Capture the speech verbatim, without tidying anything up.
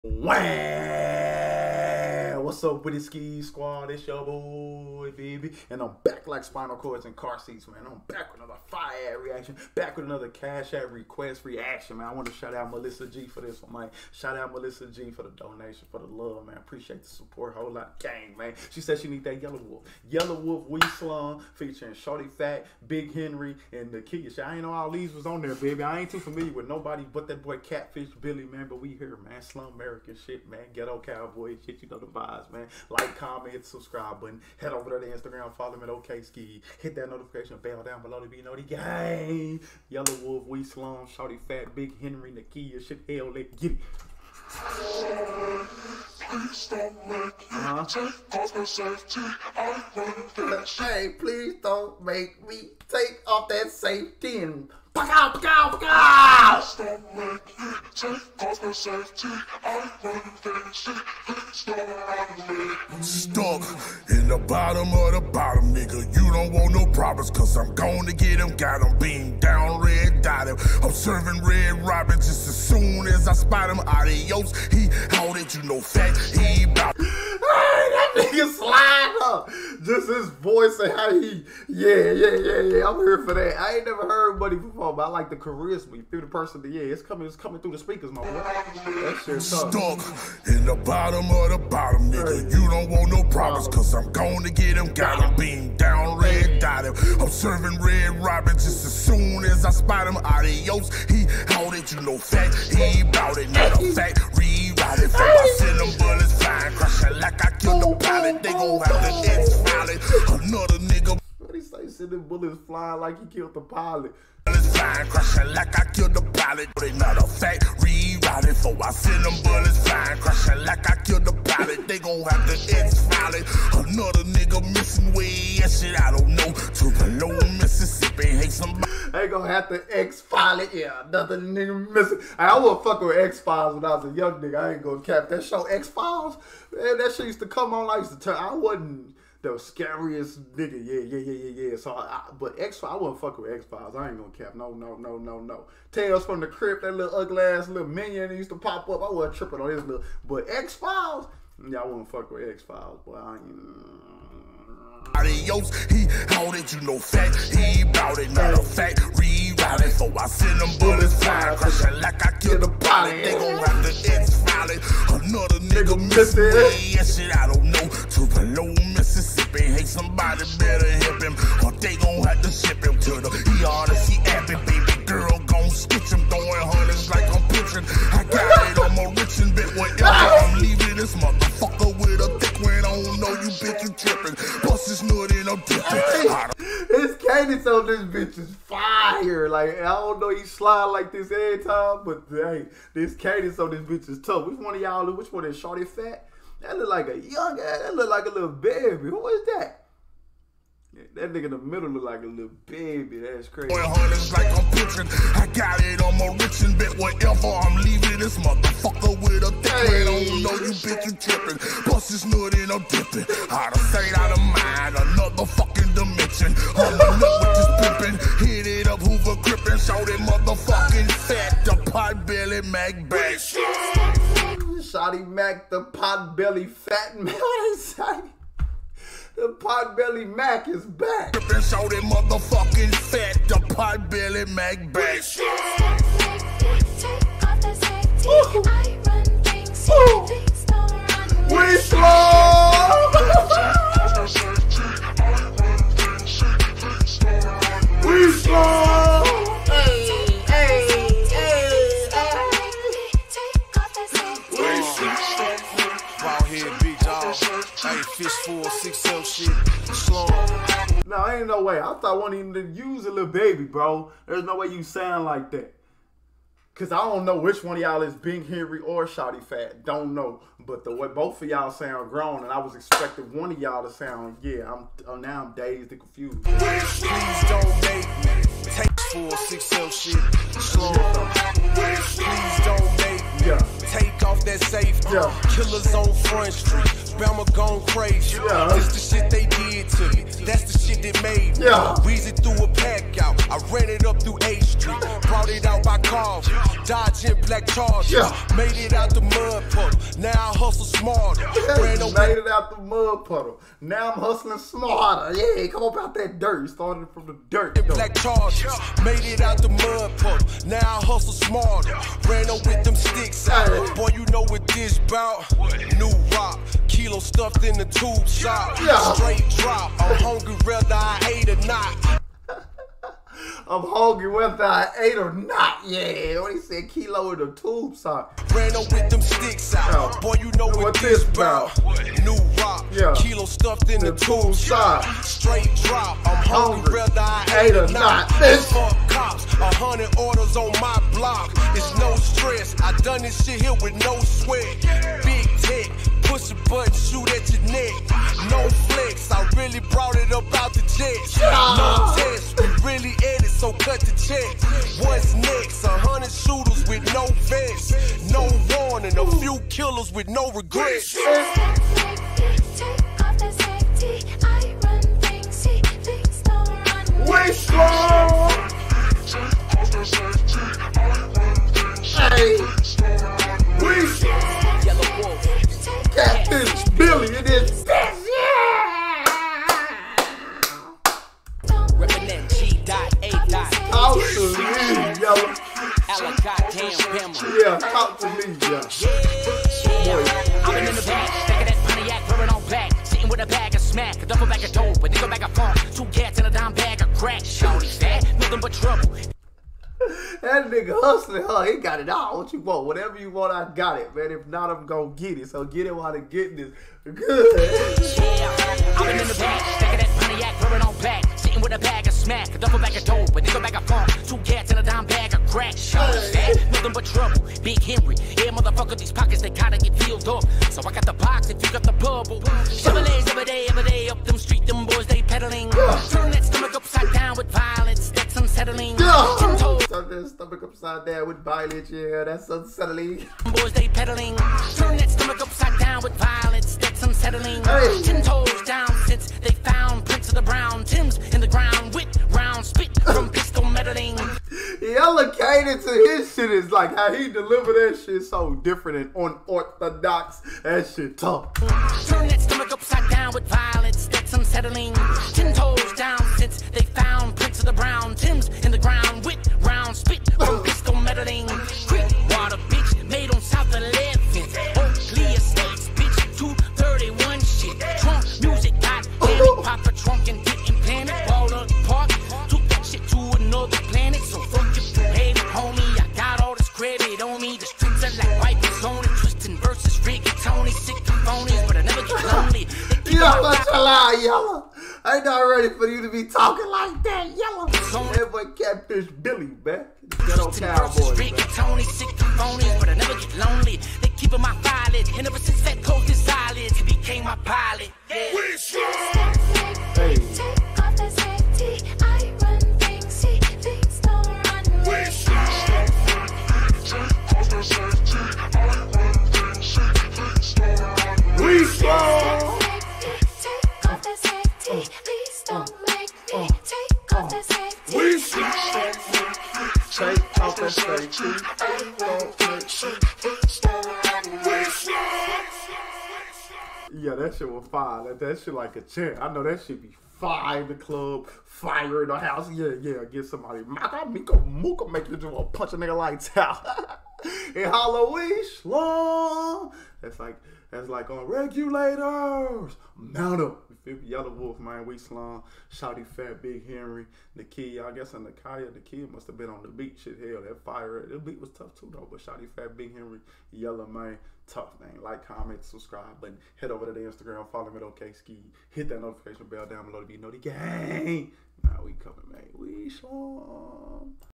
Wow, what's up with the Ski Squad? It's your boy, baby. And I'm back like spinal cords and car seats, man. I'm back with another fire ad reaction, back with another cash ad request reaction, man. I want to shout out Melissa G for this one, man. Shout out Melissa G for the donation, for the love, man. Appreciate the support, whole lot of gang, man. She said she need that Yellow Wolf. Yellow Wolf We Slum featuring Shorty Fat, Big Henry, and the Kia. I ain't know all these was on there, baby. I ain't too familiar with nobody but that boy Catfish Billy, man. But we here, man. Slum American shit, man. Ghetto cowboy shit, you know the vibes, man. Like, comment, hit the subscribe button. Head over there to Instagram, follow me at OK Ski. Hit that notification bell down below to be know the gang. Yellow Wolf, We Slum, Shorty Fat, Big Henry, Nakia, shit, hell, let's get it. Please don't make me Uh-huh. take off my safety. I want that shit. Hey, please don't make me take off that safety and pack out, pack out, pack out. Please don't make me take off my safety. I want that shit. Please don't make me. Stuck in the bottom of the bottom, nigga. You don't want no problems, cause I'm gonna get him. Got him beamed down, red dotted. I'm serving Red Robin just as soon as I spot him. Adios, he how did you know fat? He bout. Hey, that nigga slide up. Just his voice and how he, yeah, yeah, yeah, yeah. I'm here for that. I ain't never heard Buddy before, but I like the charisma through the person. Yeah, it's coming, it's coming through the speakers, my boy. That shit's tough. Stuck in the bottom of the bottom, nigga. You don't want no problems, cause I'm gonna get him. Got him beamed down, red dotted. I'm serving Red Robin just as soon as I spot him. Adios, he how did you know fat? He bout it, not a fact. Rewrite it for I send them bullets flying, crushing like I killed the pilot. They gon' have to X-file it. Another nigga. What he say? Sending bullets flying like he killed the pilot. Bullets flying, crushing like I killed the pilot. They not a fact. Rewrite it for I send them bullets flying, crushing like I killed the pilot. They gon' have to X-file it. Another nigga missing way. That shit I don't know. Tupelo, Mississippi. Hey, somebody. They gonna have to X-File it. Yeah, another nigga missing. I wasn't fucking with X-Files when I was a young nigga. I ain't gonna cap that show. X-Files, man, that shit used to come on. I used to turn. I wasn't the scariest nigga. Yeah, yeah, yeah, yeah, yeah. So, I, but X-Files, I wasn't fucking with X-Files. I ain't gonna cap. No, no, no, no, no. Tales from the Crypt, that little ugly ass little minion that used to pop up. I wasn't tripping on this little. But X-Files, yeah, I wasn't fucking with X-Files. Boy, I ain't. Adios, he how did you know fat? He bout it, not a fact. Rewrite it, so I send them bullets flying, crushing like I killed the pilot. They gon' have to X-File it. Another nigga missing way. That shit I don't know. Tupelo, Mississippi. Hey, somebody better help him, or they gon' have to ship him to the E R to see happy. Baby girl gon' stitch him, throwing hundreds like I'm pitching. I got it on my rich and bit wherever I'm leaving this motherfucker with a thick one. I don't know you bitch, you tripping. Bust his nut in, I'm dipping. His cadence on this bitch is fire. Like, I don't know he slide like this every time, but hey, this cadence on this bitch is tough. Which one of y'all, which one is Shorty Fat? That look like a young ass, that look like a little baby. Who is that? Yeah, that nigga in the middle look like a little baby. That's crazy. Hundreds like I'm pitching. I got it on my rich and bit wherever I'm leaving this motherfucker with a thick hey. I don't know you bitch, you tripping. Bust his nut in, I'm dipping. Out of sight, out of mind, another fucking dimension. I'm a nut with this pimping. Hit it up, Hoover gripping. Show that motherfucking fat, the pot belly Mac back. Shotty Mac, the pot belly fat man. What is that? The Potbelly Mac is back. And show that motherfucking fat, the Potbelly Mac back. We slow. We slow. Hey, hey, hey, hey. Wild head big dog. Hey, fish full, six L shit. Slow. No, ain't no way. I thought one even to use a little baby, bro. There's no way you sound like that. Cause I don't know which one of y'all is Big Henry or Shotty Fat. Don't know. But the way both of y'all sound grown, and I was expecting one of y'all to sound, yeah, I'm uh, now I'm dazed and confused. Please don't make me take full, six L shit. Slow. Please don't make me Yeah. take take off that safety. Yeah. Killers on Front Street, Bama gone crazy. Yeah. This the shit they did to me. That's the shit that made me. Yeah. Weezy threw a pack out. I ran it up through A Street. Brought it out by car. Dodging black charges. Yeah. Made it out the mud puddle. Now I hustle smarter. Ran away. Made it out the mud puddle. Now I'm hustling smarter. Yeah, come up out that dirt. Started from the dirt. Though. Black charges, made it out the mud puddle. Now I hustle smarter. Ran up with them sticks out. Hey. Boy, you know what this bout. New rock, kilo stuffed in the tube sock. Yeah. Straight drop. I'm hungry whether I ate or not. I'm hungry whether I ate or not. Yeah, when he said kilo in the tube sock. Ran up with them sticks out. Yeah. Boy, you know what, What this this bout. New rock, Yeah. kilo stuffed in the, The tube tube sock. sock. Straight drop. I'm hungry Hungry. whether I Ate ate or or not. not. Bitch. Fuck cops, a hundred orders on my block. It's no stress. I done this shit here with no sweat. Big tech, push a button, shoot at your neck. No flex, I really brought it up out the jets. No test, we really edit, so cut the check. What's next? A hundred shooters with no vest, no warning, a few killers with no regrets. Take off the safety. I run things, see things don't run me. We strong. Take off the safety. I run things. Hey, Things don't run me. we strong. Yellow Wolf. Catfish Billy in this bitch. Reppin' that G dot A dot. Talk to me, yellow. Alla goddamn Bama. Yeah, talk to me, yeah. Yeah, I've been in the back, back of that Pontiac, wearing on back. Sitting with a bag of smack, a duffel bag of dope, a nickel bag of funk, two cats and a dime bag of crack. Shorty fat, nothing but trouble. That nigga hustling, huh? He got it all. What you want? Whatever you want, I got it, man. If not, I'm gonna get it. So get it while they getting this good. Yeah, I've been in the back, back of that Pontiac, wearing on back. Sitting with a bag of smack, a duffel bag of dope, a nickel bag of funk, two cats and a dime bag of crack. Shorty fat, nothing but trouble. Big Henry, yeah, motherfucker, these pockets, they gotta get filled up. So I got the box if you got the bubble. Chevrolets every day, every day, up them street, them boys, they pedaling. Turn that stomach upside down with violence, that's unsettling. Ten toes. Turn that stomach upside down with violence, yeah, that's unsettling. Boys, they pedaling. Turn that stomach upside down with violence. That's unsettling. Hey. Ten toes down since they found Prince of the Brown. Tim's in the ground with round spit from pistol meddling. He allocated to his shit is like how he delivered that shit so different and unorthodox. That shit tough. Turn that stomach upside down with violence. That's unsettling. Ten toes down since they found Prince of the Brown. Tim's in the ground with round spit from pistol meddling. Creek water, bitch, made on South eleventh. Oakley Estates, bitch, two thirty-one shit. Trunk music, got damn pop the trunk and get implanted. Water Park, took that shit to another planet. So fuck if you hate it, homie. I got all this credit on me. The streets are like wipers on it. Twisting versus rigatoni, sick of phonies, but I never get lonely. They keep Yo, my what's a lie, yellow? I ain't not ready for you to be talking like that, yellow. That boy Catfish Billy, man. Good old Twisting versus cowboy, man. rigatoni, sick of phonies, but I never get lonely. They keepin' my violet, and ever since that coast is solid, he became my pilot. Yeah. Take off the safety. I run things, see things don't run me. Take off the safety. I run things. See things don't run me. We strong. Take off the safety. Please don't make me. Take off the safety. We strong. Take off that safety. Yeah, that shit was fire. That, that shit like a chant. I know that shit be fire in the club, fire in the house. Yeah, yeah, get somebody. Maka, Mika, Muka, make you just want to punch a nigga lights out. And Halloween, slum. That's like, that's like on regulators. Mount up. You feel me? Yellow Wolf, man. We slum. Shouty Fat, Big Henry. The kid, I guess in the Kaya, the kid must have been on the beat. Shit, hell, that fire. The beat was tough too, though. But Shouty Fat, Big Henry, Yellow, man. Tough, man. Like, comment, subscribe button. Head over to the Instagram. Follow me at OK Ski. Hit that notification bell down below to be know the gang. Now we coming, man. We slum.